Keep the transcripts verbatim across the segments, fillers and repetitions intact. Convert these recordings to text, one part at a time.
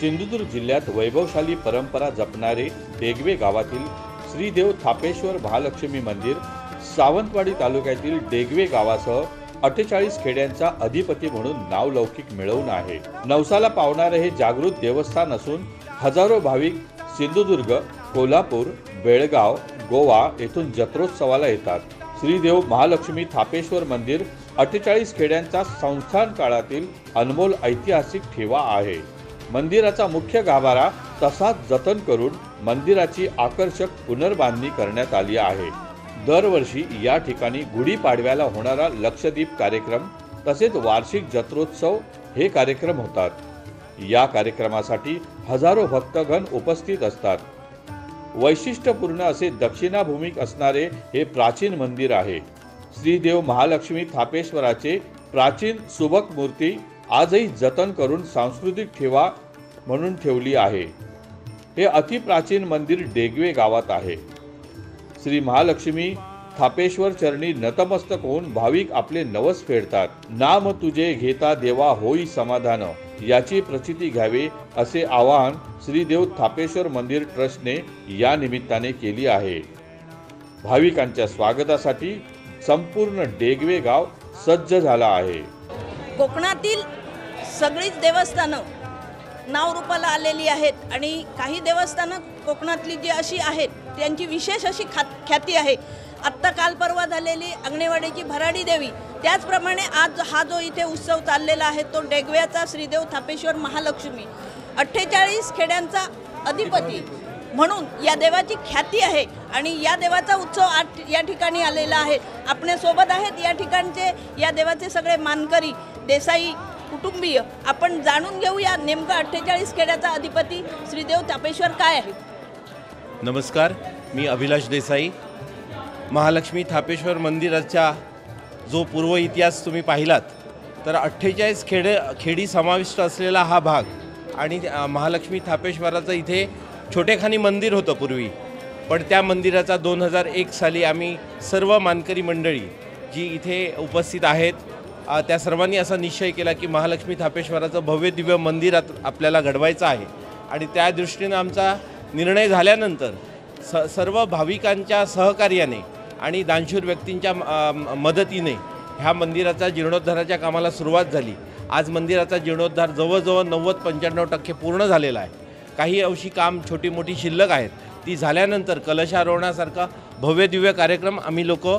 सिंधुदुर्ग जिल्ह्यात वैभवशाली परंपरा जपणारे डेगवे गावातील श्रीदेव थापेश्वर महालक्ष्मी मंदिर सावंतवाडी तालुक्यातील डेगवे गावासह अठ्ठेचाळीस खेड्यांचा अधिपती म्हणून नावलौकिक मिळवून आहे। नवसाला पावणारे हे जागृत देवस्थान असून हजारो भाविक सिंधुदुर्ग, कोल्हापूर, बेळगाव, गोवा येथून जत्रोत्सवाला येतात। श्रीदेव महालक्ष्मी थापेश्वर मंदिर अठ्ठेचाळीस खेड्यांचा संस्थान काळातील अनमोल ऐतिहासिक ठेवा आहे। मंदिराचा मुख्य गाभारा तसाच जतन करून मंदिराची आकर्षक पुनर्बांधणी करण्यात आली आहे। दरवर्षी या ठिकाणी गुढीपाडव्याला होणारा लक्षदीप कार्यक्रम तसेच वार्षिक जत्रोत्सव हे कार्यक्रम होतात। या कार्यक्रमासाठी हजारो भक्तगण उपस्थित असतात। वैशिष्ट्यपूर्ण असे दक्षिणाभूमिक असणारे हे प्राचीन मंदिर आहे। श्रीदेव महालक्ष्मी थापेश्वराचे प्राचीन सुबक मूर्ती आजही जतन करून सांस्कृतिक ठेवा म्हणून ठेवली आहे। हे अतिप्राचीन मंदिर डेगवे गावात आहे। श्री महालक्ष्मी थापेश्वर चरणी नतमस्तक होऊन भाविक आपले नवस फेडतात। नाम तुझे घेता देवा होई समाधान याची प्रचिती घ्यावे असे आवाहन श्रीदेव थापेश्वर मंदिर ट्रस्टने या निमित्ताने केली आहे। भाविकांच्या स्वागतासाठी संपूर्ण डेगवे गाव सज्ज झाला आहे। कोकणातील सगळीच देवस्थानं नावरूपाला आलेली आहेत आणि काही देवस्थानं कोकणातली जी अशी आहेत त्यांची विशेष अशी ख्याती आहे। आत्ता काल परवा झालेली अंगणेवाडीची भराडी देवी, त्याचप्रमाणे आज हा जो इथे उत्सव चाललेला आहे तो डेगव्याचा श्रीदेव थापेश्वर महालक्ष्मी अठ्ठेचाळीस खेड्यांचा अधिपती म्हणून या देवाची ख्याती आहे आणि या देवाचा उत्सव आज या ठिकाणी आलेला आहे। आपल्यासोबत आहेत या ठिकाणचे या देवाचे सगळे मानकरी देसाई कुटुंबीय। आपण जाणून घेऊया नेमका अठ्ठेचाळीस खेड्याचा अधिपती श्रीदेव थापेश्वर काय आहे। नमस्कार, मी अभिलाष देसाई। महालक्ष्मी थापेश्वर मंदिराचा जो पूर्व इतिहास तुम्ही पाहिलात तर अठ्ठेचाळीस खेडे खेडी समाविष्ट असलेला हा भाग आणि महालक्ष्मी थापेश्वराचं इथे छोटेखानी मंदिर होतं पूर्वी, पण त्या मंदिराचा दोन हजार एक साली आम्ही सर्व मानकरी मंडळी जी इथे उपस्थित आहेत त्या सर्वांनी असा निश्चय केला की महालक्ष्मी थापेश्वराचं भव्य दिव्य मंदिर आपल्याला घडवायचं आहे आणि त्या दृष्टीनं आमचा निर्णय झाल्यानंतर स सर्व भाविकांच्या सहकार्याने आणि दानशूर व्यक्तींच्या मदतीने ह्या मंदिराचा जीर्णोद्धाराच्या कामाला सुरुवात झाली। आज मंदिराचा जीर्णोद्धार जवळजवळ नव्वद पंच्याण्णव टक्के पूर्ण झालेला आहे। काही अंशी काम छोटी मोठी शिल्लक आहेत, ती झाल्यानंतर कलशारोहणासारखा भव्य दिव्य कार्यक्रम आम्ही लोक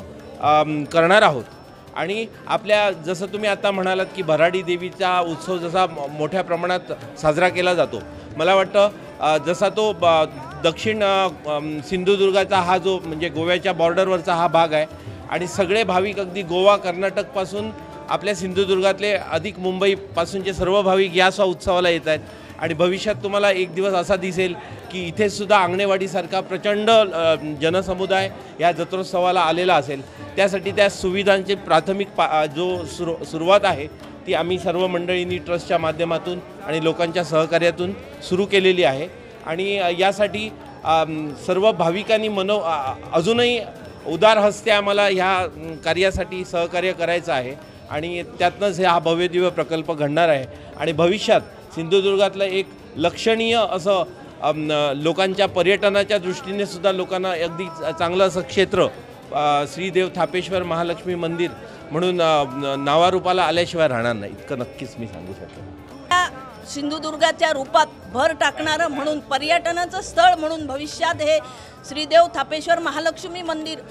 करणार आहोत। आणि आपल्या जसं तुम्ही आता म्हणालात की भराडी देवीचा उत्सव जसा मोठ्या प्रमाणात साजरा केला जातो, मला वाटतं जसा तो दक्षिण सिंधुदुर्गाचा हा जो म्हणजे गोव्याच्या बॉर्डरवरचा हा भाग आहे आणि सगळे भाविक अगदी गोवा कर्नाटकपासून आपल्या सिंधुदुर्गातले अधिक मुंबईपासूनचे सर्व भाविक या स्व उत्सवाला येत आहेत आणि भविष्यात तुम्हाला एक दिवस असा दिसेल की इथे सुद्धा अंगणेवाडीसारखा प्रचंड जनसमुदाय या जत्रोत्सवाला आलेला असेल। त्यासाठी त्या सुविधांची प्राथमिक पा जो सुरु सुरुवात आहे ती आम्ही सर्व मंडळींनी ट्रस्टच्या माध्यमातून आणि लोकांच्या सहकार्यातून सुरू केलेली आहे आणि यासाठी सर्व भाविकांनी मनो अजूनही उदार हस्ते आम्हाला ह्या कार्यासाठी सहकार्य करायचं आहे आणि त्यातनंच हा भव्य दिव्य प्रकल्प घडणार आहे आणि भविष्यात सिंधुदुर्गातलं एक लक्षणीय असं लोकांच्या पर्यटनाच्या दृष्टीने सुद्धा लोकांना अगदी चांगलं असं क्षेत्र श्रीदेव थापेश्वर महालक्ष्मी मंदिर म्हणून नावारूपाला आल्याशिवाय राहणार नाही, इतकं नक्कीच मी सांगू शकतो। सिंधुदुर्गाच्या रूपात भर टाकणारं म्हणून पर्यटनाचं स्थळ म्हणून भविष्यात हे श्रीदेव थापेश्वर महालक्ष्मी मंदिर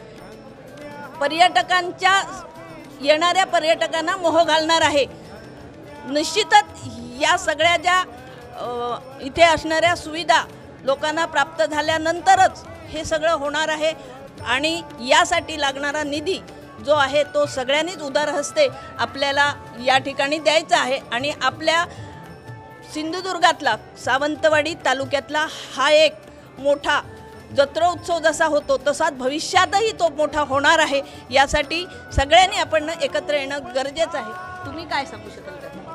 पर्यटकांच्या येणाऱ्या पर्यटकांना मोह घालणार आहे। निश्चितच या सगळ्या ज्या इथे असणाऱ्या सुविधा लोकांना प्राप्त झाल्यानंतरच हे सगळं होणार आहे आणि यासाठी लागणारा निधी जो आहे तो सगळ्यांनीच उदार हस्ते आपल्याला या ठिकाणी द्यायचा आहे आणि आपल्या सिंधुदुर्गातला सावंतवाडी तालुक्यातला हा एक मोठा जत्रोत्सव जसा होतो तसाच भविष्यातही तो मोठा होणार आहे। यासाठी सगळ्यांनी आपण एकत्र येणं गरजेचं आहे। तुम्ही काय सांगू शकाल?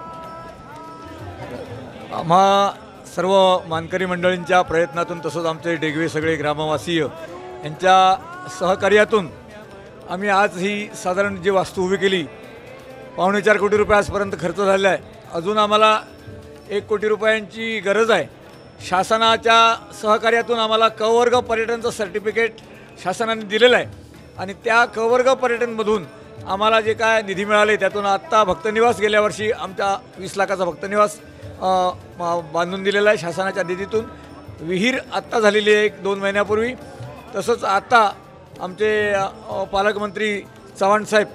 आम्हा सर्व मानकरी मंडळींच्या प्रयत्नातून तसंच आमचे डेगवे सगळे ग्रामवासीय यांच्या सहकार्यातून आम्ही आज ही साधारण जी वास्तू उभी केली पावणे चार कोटी रुपये आजपर्यंत खर्च झालेला आहे। अजून आम्हाला एक कोटी रुपयांची गरज आहे. शासनाच्या सहकार्यातून आम्हाला क वर्ग पर्यटनचं सर्टिफिकेट शासनाने दिलेलं आहे आणि त्या क वर्ग पर्यटनमधून आम्हाला जे काय निधी मिळाले त्यातून आत्ता भक्तनिवास गेल्या वर्षी आमचा वीस लाखाचा भक्तनिवास अ, म- बांधून दिलेला आहे शासनाच्या निधीतून. विहीर आत्ता झालेली आहे एक दोन महिन्यापूर्वी. तसंच आता आमचे अ, पालकमंत्री चव्हाणसाहेब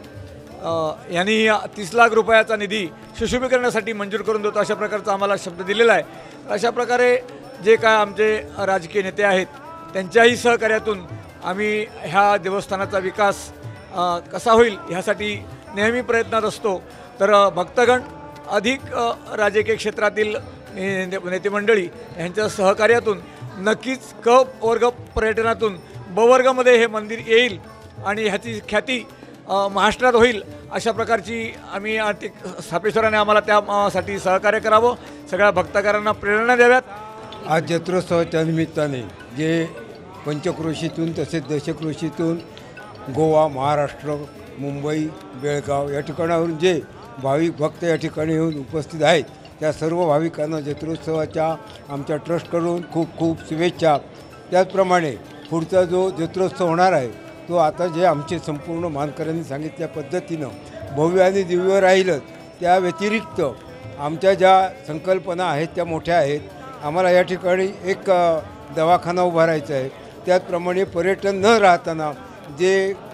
अ, यांनी तीस लाख रुपयाचा निधी सुशोभीकरणासाठी मंजूर करून देतो अशा प्रकारचा आम्हाला शब्द दिलेला आहे. अशा प्रकारे जे काय आमचे राजकीय नेते आहेत त्यांच्याही सहकार्यातून आम्ही ह्या देवस्थानाचा विकास अ, कसा होईल ह्यासाठी नेहमी प्रयत्नात असतो. तर अ, भक्तगण अधिक अ, राजकीय क्षेत्रातील ने- ने- नेते मंडळी यांच्या सहकार्यातून नक्कीच क वर्ग पर्यटनातून ब वर्गामध्ये हे मंदिर येईल आणि ह्याची ख्याती अ, महाराष्ट्रात होईल अशा प्रकारची आम्ही आर्थिक स्थापेश्वराने आम्हाला त्यासाठी सहकार्य करावं. सगळ्या भक्तकारांना प्रेरणा द्याव्यात. आज जत्रोत्सवाच्या निमित्ताने जे पंचक्रोशीतून तसेच दशक्रोशीतून गोवा, महाराष्ट्र, मुंबई, बेळगाव या ठिकाणावरून जे भाविक भक्त या ठिकाणी येऊन उपस्थित आहेत त्या सर्व भाविकांना जत्रोत्सवाच्या आमच्या ट्रस्टकडून खूप खूप शुभेच्छा. त्याचप्रमाणे पुढचा जो जत्रोत्सव होणार आहे तो आता जे आमचे संपूर्ण मानकऱ्यांनी सांगितल्या पद्धतीनं भव्य आणि दिव्य राहीलच. त्या व्यतिरिक्त आमच्या ज्या संकल्पना आहेत त्या मोठ्या आहेत. आम्हाला या ठिकाणी एक अ, दवाखाना उभारायचा आहे. त्याचप्रमाणे पर्यटन न राहताना जे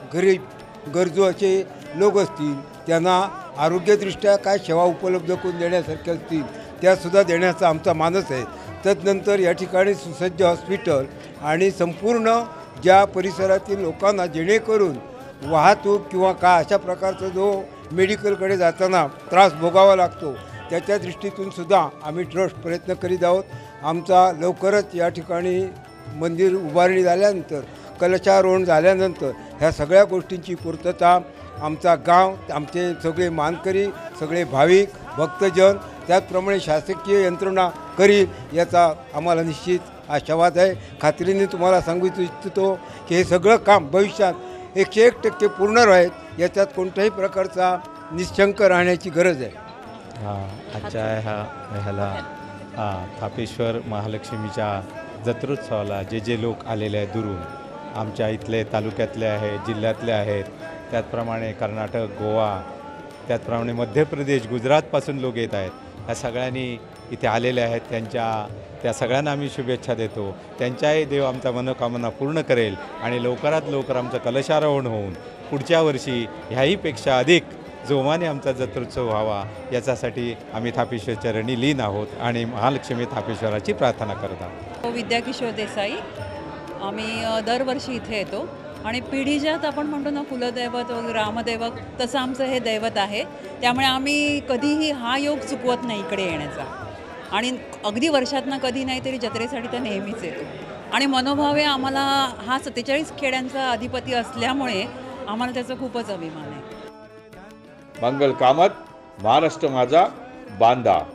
गरीब गरजू असे लोक असतील त्यांना आरोग्यदृष्ट्या काय सेवा उपलब्ध करून देण्यासारख्या असतील त्यासुद्धा देण्याचा आमचा मानस आहे. तदनंतर या ठिकाणी सुसज्ज हॉस्पिटल आणि संपूर्ण ज्या परिसरातील लोकांना जेणेकरून वाहतूक किंवा का अशा प्रकारचा जो मेडिकलकडे जाताना त्रास भोगावा लागतो त्याच्या दृष्टीतून सुद्धा आम्ही ट्रस्ट प्रयत्न करीत आहोत. आमचा लवकरच या ठिकाणी मंदिर उभारणी झाल्यानंतर कलशारोहण झाल्यानंतर ह्या सगळ्या गोष्टींची पूर्तता आमचा गाव, आमचे सगळे मानकरी, सगळे भाविक भक्तजन त्याचप्रमाणे शासकीय यंत्रणा करील याचा आम्हाला निश्चित आशावाद आहे. खात्रीने तुम्हाला सांगू इच्छितो की हे सगळं काम भविष्यात एकशे एक टक्के पूर्ण राहील याच्यात कोणत्याही प्रकारचा निशंक राहण्याची गरज आहे. हा आजच्या ह्या ह्याला हा थापेश्वर महालक्ष्मीच्या जत्रोत्सवाला जे जे लोक आलेले आहेत दुरून आमच्या इथले तालुक्यातले आहेत, जिल्ह्यातले आहेत, त्याचप्रमाणे कर्नाटक, गोवा, त्याचप्रमाणे मध्य प्रदेश, गुजरातपासून लोक येत आहेत. ह्या सगळ्यांनी इथे आलेले आहेत. त्यांच्या त्या सगळ्यांना आम्ही शुभेच्छा देतो. त्यांच्याही देव आमचा मनोकामना पूर्ण करेल आणि लवकरात लवकर आमचं कलशारोहण होऊन पुढच्या वर्षी ह्याहीपेक्षा अधिक जोमाने आमचा जत्रोत्सव व्हावा याच्यासाठी आम्ही थापेश्वर चरणी लीन आहोत आणि महालक्ष्मी थापेश्वराची प्रार्थना करत आहोत. विद्या किशोर देसाई. आम्ही अ, दरवर्षी इथे येतो आणि पिढीजात आपण म्हणतो ना कुलदैवत वगैरे रामदैवत तसं आमचं हे दैवत आहे. त्यामुळे आम्ही कधीही हा योग चुकवत नाही इकडे येण्याचा आणि अगदी वर्षातनं कधी नाही तरी जत्रेसाठी तर नेहमीच येतो आणि मनोभावे आम्हाला हा सत्तेचाळीस खेड्यांचा अधिपती असल्यामुळे आम्हाला त्याचा खूपच अभिमान आहे. मंगल कामत, महाराष्ट्र माझा, बांदा.